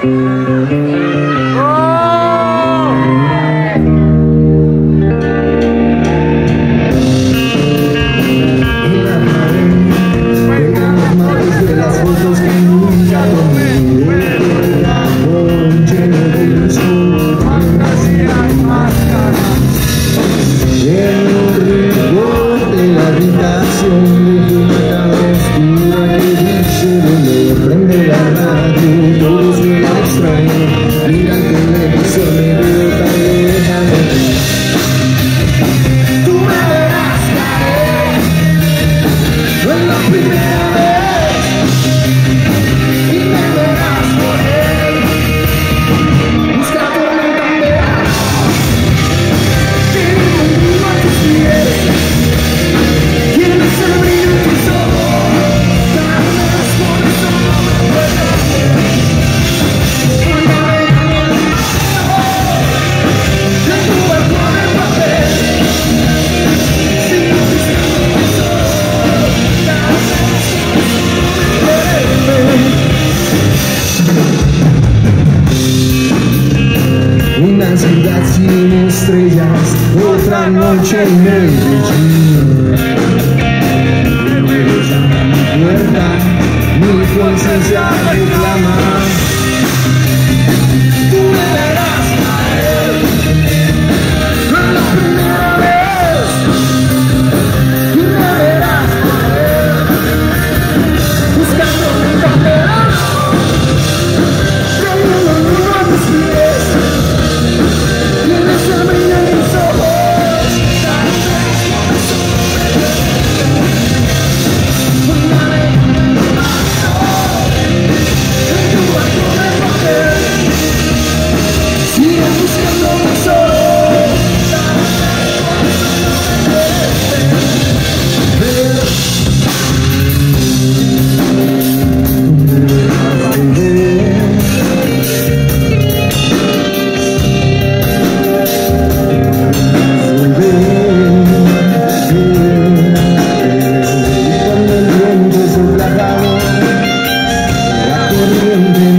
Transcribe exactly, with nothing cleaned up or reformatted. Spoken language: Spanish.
Una ciudad sin estrellas, otra noche en Medellín. No me llama mi puerta, mi conciencia reclama. Tú me verás caer, no es la primera vez. Tú me verás caer, buscando mi campeón, trayendo el mundo a mis pies. Tienes el brillo en mis ojos, tal vez por eso me una vez me pasó, en tu cuarto de papel. Sigue buscando mis ojos, tal vez por eso no me corriente